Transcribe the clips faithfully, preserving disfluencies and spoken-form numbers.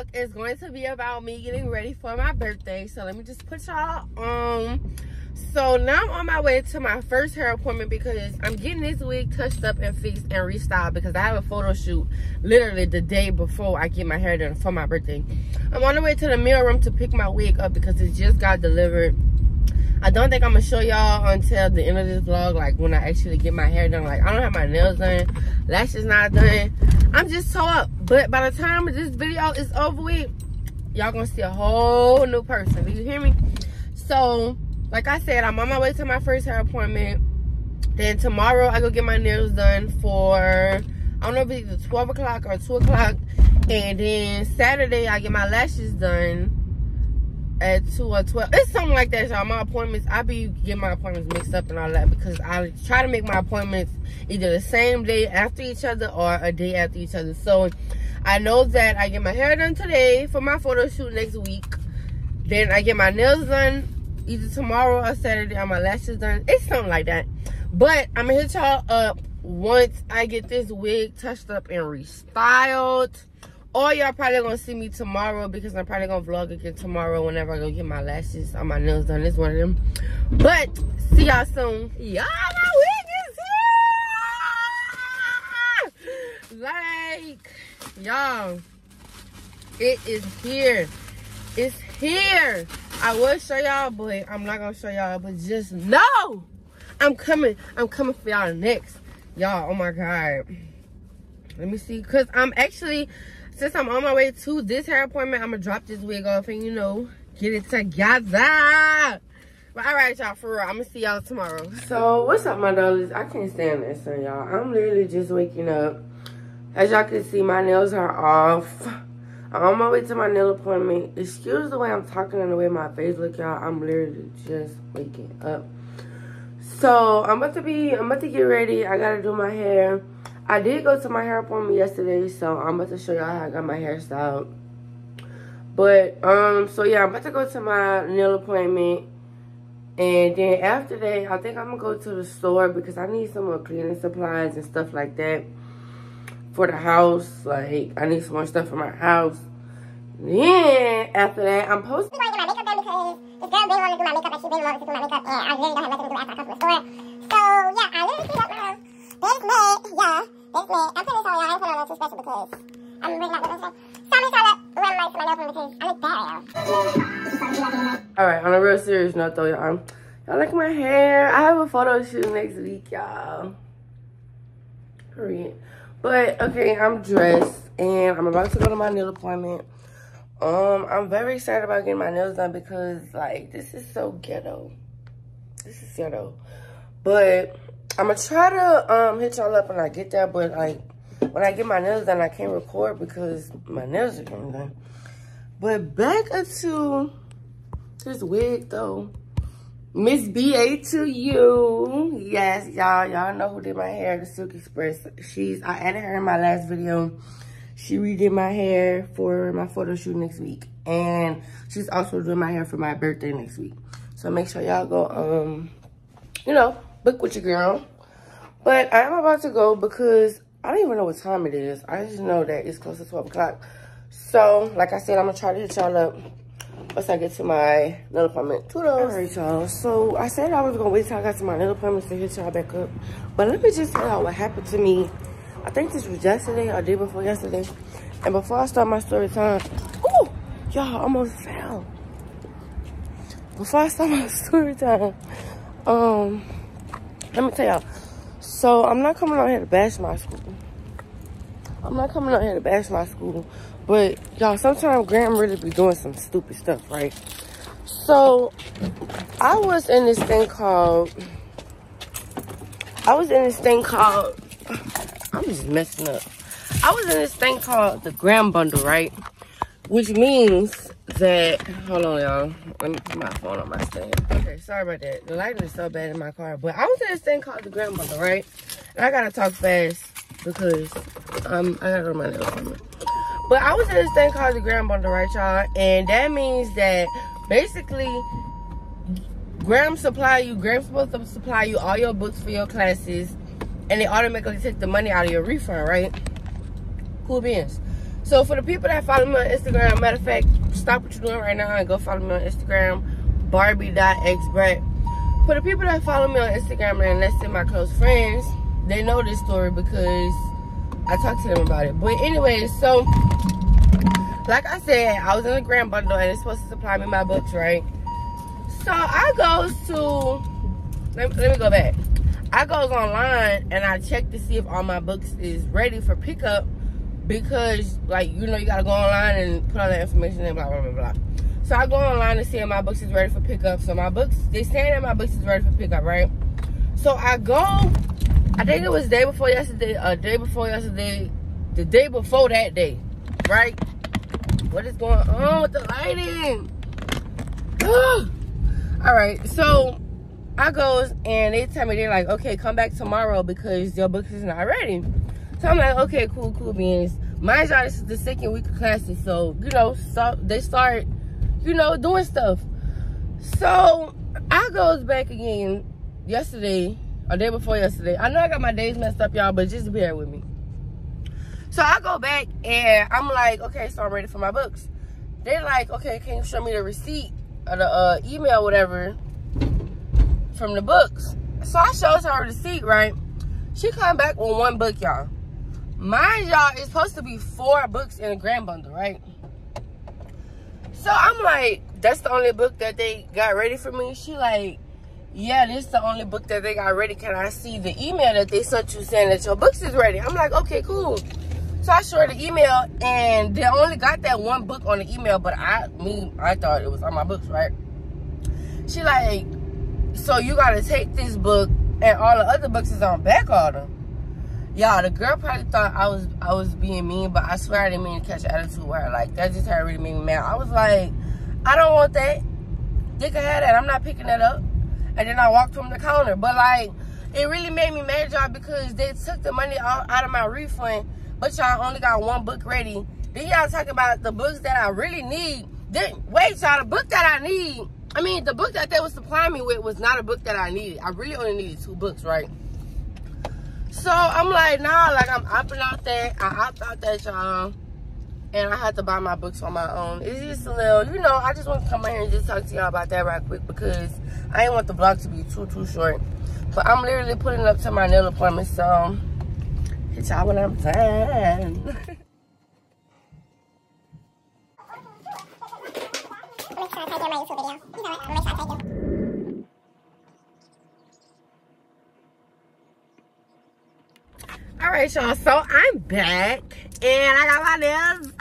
vlog is going to be about me getting ready for my birthday. So let me just put y'all on. So now I'm on my way to my first hair appointment because I'm getting this wig touched up and fixed and restyled because I have a photo shoot literally the day before I get my hair done for my birthday. I'm on the way to the mirror room to pick my wig up because it just got delivered. I don't think I'm gonna show y'all until the end of this vlog, like when I actually get my hair done. Like I don't have my nails done, lashes not done. I'm just toe up. But by the time this video is over with, y'all gonna see a whole new person. Do you hear me? So like I said, I'm on my way to my first hair appointment. Then tomorrow I go get my nails done for, I don't know if it's either twelve o'clock or two o'clock. And then Saturday I get my lashes done at two or twelve. It's something like that, y'all. My appointments, I be getting my appointments mixed up and all that because I try to make my appointments either the same day after each other or a day after each other. So I know that I get my hair done today for my photo shoot next week. Then I get my nails done either tomorrow or Saturday, or my lashes done. It's something like that. But I'm gonna hit y'all up once I get this wig touched up and restyled. Or y'all probably gonna see me tomorrow because I'm probably gonna vlog again tomorrow whenever I go get my lashes or my nails done. It's one of them. But see y'all soon. Y'all, my wig is here! Like, y'all, it is here. It's here. I will show y'all, but I'm not gonna show y'all. But just know I'm coming. I'm coming for y'all next. Y'all, oh my God. Let me see. Because I'm actually, since I'm on my way to this hair appointment, I'm going to drop this wig off and, you know, get it together. But all right, y'all, for real. I'm going to see y'all tomorrow. So, what's up, my darlings? I can't stand that sun, y'all. I'm literally just waking up. As y'all can see, my nails are off. I'm on my way to my nail appointment. Excuse the way I'm talking and the way my face look, y'all. I'm literally just waking up. So, I'm about to be, I'm about to get ready. I got to do my hair. I did go to my hair appointment yesterday, so I'm about to show y'all how I got my hair styled. But, um, so yeah, I'm about to go to my nail appointment. And then after that, I think I'm going to go to the store because I need some more cleaning supplies and stuff like that for the house. Like, I need some more stuff for my house. Then, after that, I'm supposed to get my makeup done because this girl didn't want to do my makeup and she didn't want to do my makeup. And I really don't have nothing to do after I come to the store. So, yeah, I literally cleaned up my house. This May, yeah, this May. I'm putting this on, y'all. I ain't putting on nothing special because I'm really not doing this. So I'm gonna run lights for my nail because I look bad, y'all. Alright, on a real serious note though, y'all. Y'all like my hair? I have a photo shoot next week, y'all. Period. But, okay, I'm dressed and I'm about to go to my nail appointment. Um, I'm very excited about getting my nails done because, like, this is so ghetto. This is ghetto. But I'm gonna try to um hit y'all up when I get there, but like when I get my nails done, I can't record because my nails are getting done. But back into this wig though, Miss B A to you. Yes, y'all, y'all know who did my hair, the Silk Express. She's I added her in my last video. She redid my hair for my photo shoot next week, and she's also doing my hair for my birthday next week. So make sure y'all go um you know, book with your girl. But I'm about to go because I don't even know what time it is. I just know that it's close to twelve o'clock. So, like I said, I'm going to try to hit y'all up once I get to my nail appointment. Toodles. All right, y'all. So, I said I was going to wait till I got to my nail appointment to hit y'all back up. But let me just tell y'all what happened to me. I think this was yesterday or day before yesterday. And before I start my story time, ooh, y'all almost fell. Before I start my story time, um, let me tell y'all. So, I'm not coming out here to bash my school. I'm not coming out here to bash my school. But, y'all, sometimes Graham really be doing some stupid stuff, right? So, I was in this thing called... I was in this thing called... I'm just messing up. I was in this thing called the Grwm bundle, right? Which means that... Hold on, y'all. Let me put my phone on my stand. Okay, sorry about that. The lighting is so bad in my car. But I was in this thing called the Grwm bundle, right? And I gotta talk fast because um, I gotta go to my nail appointment. But I was in this thing called the Grwm bundle, right, y'all? And that means that basically Grwm supply you, Grwm's supposed to supply you all your books for your classes, and they automatically take the money out of your refund, right? Cool beans. So for the people that follow me on Instagram, matter of fact, stop what you're doing right now and go follow me on Instagram, Barbie dot x brat. For the people that follow me on Instagram and let's say my close friends, they know this story because I talked to them about it. But anyway, so like I said, I was in a Grwm bundle and it's supposed to supply me my books, right? So I goes to, let, let me go back. I goes online and I check to see if all my books is ready for pickup because, like, you know, you gotta go online and put all that information in, blah, blah, blah, blah. So I go online to see if my books is ready for pickup. So my books, they saying that my books is ready for pickup, right? So I go, I think it was day before yesterday, a uh, day before yesterday, the day before that day, right? What is going on with the lighting? All right, so I goes and they tell me, they're like, okay, come back tomorrow because your book is not ready. So I'm like, okay, cool, cool beans. Mind y'all, this is the second week of classes, so, you know, so they start, you know, doing stuff. So I goes back again yesterday, or day before yesterday. I know I got my days messed up, y'all, but just bear with me. So I go back and I'm like, okay, so I'm ready for my books. They're like, okay, can you show me the receipt or the uh, email, whatever, from the books? So I shows her a receipt, right? She come back with one book, y'all. Mind y'all, it's supposed to be four books in a Grwm bundle, right? So I'm like, that's the only book that they got ready for me? She like, yeah, this is the only book that they got ready. Can I see the email that they sent you saying that your books is ready? I'm like, okay, cool. So I showed her the email, and they only got that one book on the email, but I, me, I thought it was on my books, right? She like, so you gotta take this book, and all the other books is on back order. Y'all, the girl probably thought I was I was being mean, but I swear I didn't mean to catch an attitude with her. Like, that just had really made me mad. I was like, I don't want that. They can have that. I'm not picking that up. And then I walked from the counter. But, like, it really made me mad, y'all, because they took the money out, out of my refund, but y'all only got one book ready. Then y'all talking about the books that I really need. Then, wait, y'all, the book that I need, I mean, the book that they was supplying me with was not a book that I needed. I really only needed two books, right? So I'm like, nah, like I'm opting out that. I opt out that, y'all. And I had to buy my books on my own. It's just a little, you know, I just want to come out here and just talk to y'all about that right quick because I didn't want the vlog to be too, too short. But I'm literally putting up to my nail appointment, so hit y'all when I'm done. All right, y'all, so I'm back and I got my nails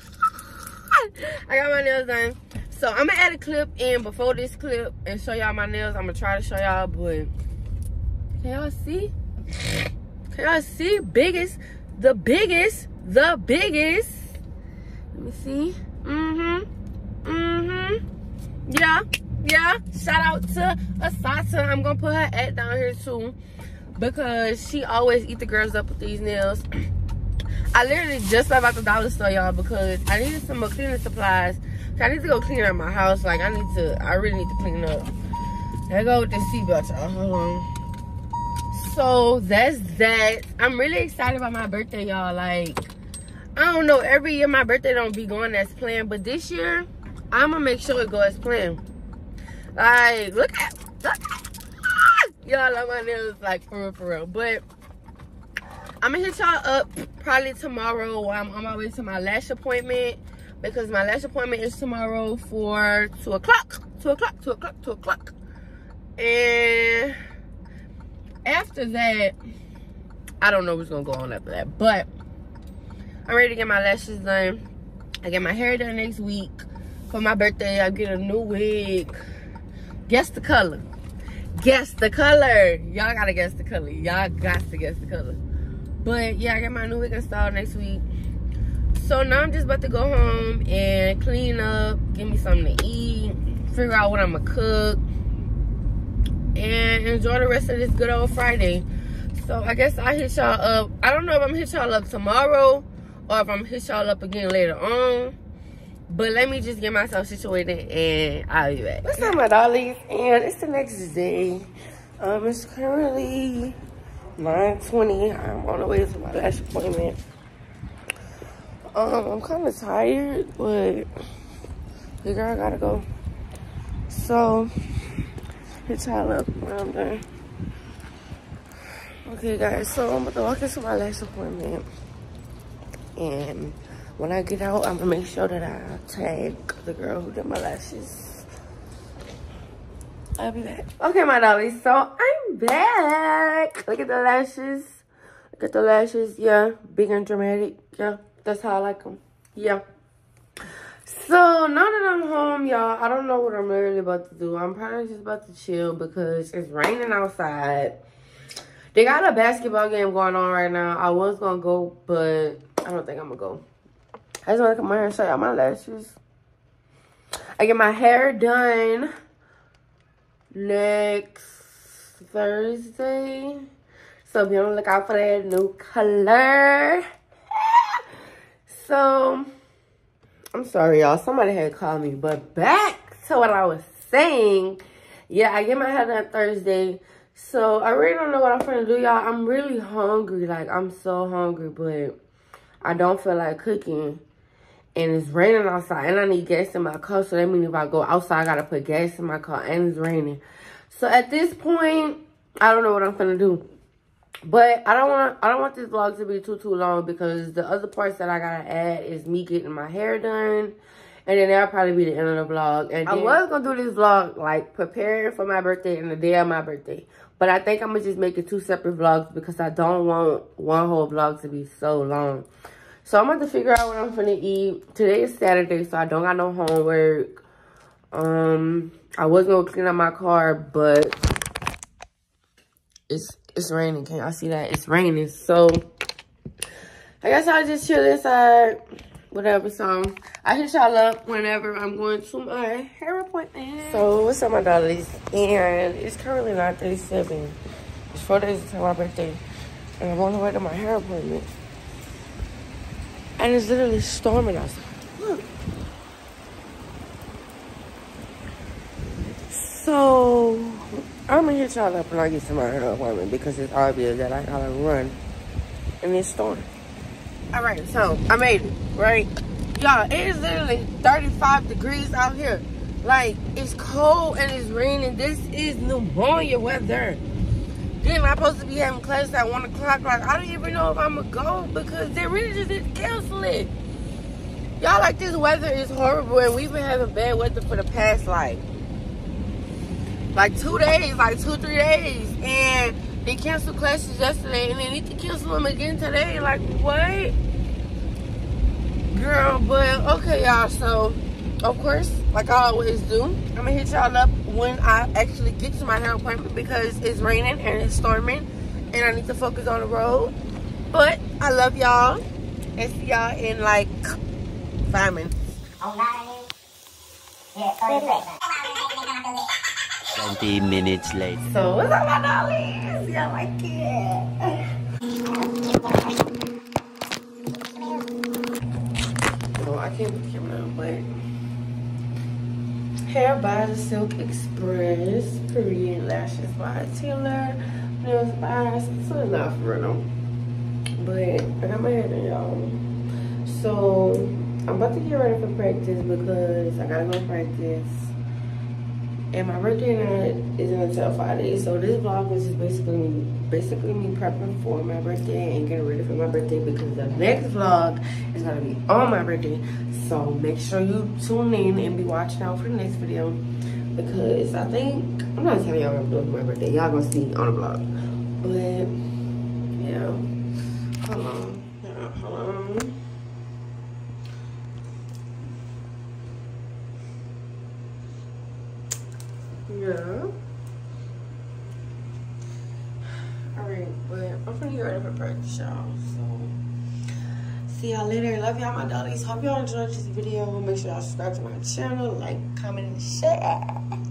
I got my nails done. So I'm gonna add a clip in before this clip and show y'all my nails. I'm gonna try to show y'all, but can y'all see? Can y'all see? Biggest, the biggest, the biggest. Let me see. Mm-hmm. Mm-hmm. Yeah, yeah. Shout out to Asata. I'm gonna put her ad down here too, because she always eat the girls up with these nails. I literally just left out the dollar store, y'all, because I needed some more cleaning supplies. I need to go clean up my house. Like, I need to, I really need to clean up. There go with the seatbelt, y'all. Hold on. So, that's that. I'm really excited about my birthday, y'all. Like, I don't know. Every year, my birthday don't be going as planned. But this year, I'm going to make sure it goes as planned. Like, look at, look at. Y'all love my nails, like, for real, for real. But I'm gonna hit y'all up probably tomorrow while I'm on my way to my lash appointment, because my lash appointment is tomorrow for two o'clock. Two o'clock, two o'clock, two o'clock. And after that, I don't know what's gonna go on after that. But I'm ready to get my lashes done. I get my hair done next week. For my birthday, I get a new wig. Guess the color. Guess the color. Y'all gotta guess the color. Y'all got to guess the color. But yeah, I got my new wig installed next week. So now I'm just about to go home and clean up, give me something to eat, figure out what I'm gonna cook, and enjoy the rest of this good old Friday. So I guess I'll hit y'all up. I don't know if I'm gonna hit y'all up tomorrow or if I'm gonna hit y'all up again later on. But let me just get myself situated and I'll be back. What's up, my darlings? And it's the next day. Um, it's currently nine twenty. I'm on the way to my lash appointment. Um, I'm kind of tired, but the girl gotta go. So, hit y'all up when I'm done. Okay, guys, so I'm about to walk into my lash appointment. And when I get out, I'm gonna make sure that I tag the girl who did my lashes. I'll be back. Okay, my dollies, so I'm back. Look at the lashes. Look at the lashes. Yeah, big and dramatic. Yeah, that's how I like them. Yeah. So now that I'm home, y'all, I don't know what I'm really about to do. I'm probably just about to chill because it's raining outside. They got a basketball game going on right now. I was gonna go, but I don't think I'm gonna go. I just wanna come here and show y'all my lashes. I get my hair done next Thursday. So be on the lookout for that new color. So, I'm sorry, y'all. Somebody had called me. But back to what I was saying. Yeah, I get my hair done Thursday. So, I really don't know what I'm gonna do, y'all. I'm really hungry. Like, I'm so hungry. But I don't feel like cooking. And it's raining outside. And I need gas in my car. So, that means if I go outside, I gotta put gas in my car. And it's raining. So, at this point, I don't know what I'm gonna do. But I don't want I don't want this vlog to be too too long because the other parts that I gotta add is me getting my hair done, and then that'll probably be the end of the vlog. And I was gonna do this vlog like preparing for my birthday and the day of my birthday, but I think I'm gonna just make it two separate vlogs because I don't want one whole vlog to be so long. So I'm about to figure out what I'm gonna eat. Today is Saturday, so I don't got no homework. Um, I was gonna clean up my car, but it's It's raining. Can y'all see that? It's raining. So, I guess I'll just chill inside. Whatever. So, I hit y'all up whenever I'm going to my hair appointment. So, what's up, my dollies? And it's currently nine thirty-seven. It's four days until my birthday. And I'm on the way to my hair appointment. And it's literally storming outside. Look. So, I'm gonna hit y'all up when I get to my hair appointment because it's obvious that I gotta run in this storm. All right, so I made it, right? Y'all, it is literally thirty-five degrees out here. Like, it's cold and it's raining. This is pneumonia weather. Then I'm supposed to be having class at one o'clock. Like, I don't even know if I'm gonna go because they really just didn't cancel it. Y'all, like, this weather is horrible and we've been having bad weather for the past, like, like two days, like two, three days. And they canceled classes yesterday and they need to cancel them again today. Like, what? Girl, but okay, y'all. So, of course, like I always do, I'm gonna hit y'all up when I actually get to my hair appointment because it's raining and it's storming and I need to focus on the road. But I love y'all and see y'all in like five minutes. twenty minutes later. So what's up, my dollies? Y'all like it? No, I can't put the camera on, but hair by the Silk Express, Korean lashes by Taylor, nails by so not for real. But I got my hair done, y'all. So I'm about to get ready for practice because I gotta go practice. And my birthday night isn't until five days. So this vlog was just basically me, basically me prepping for my birthday and getting ready for my birthday because the next vlog is gonna be on my birthday. So make sure you tune in and be watching out for the next video because I think, I'm not telling y'all what I'm doing for my birthday. Y'all gonna see on the vlog. But yeah, hold on, yeah, hold on. Yeah. Alright, but I'm gonna get ready for practice, y'all. So, see y'all later. Love y'all, my dollies. Hope y'all enjoyed this video. Make sure y'all subscribe to my channel, like, comment, and share.